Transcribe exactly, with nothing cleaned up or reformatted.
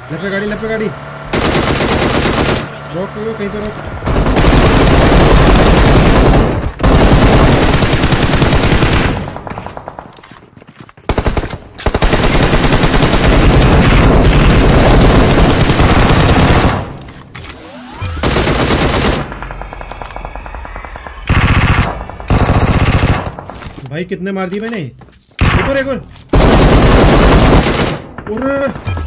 लपे गाड़ी लपे गाड़ी रोक कहीं तो रोक। भाई कितने मार दिए मैंने। एक और एक और।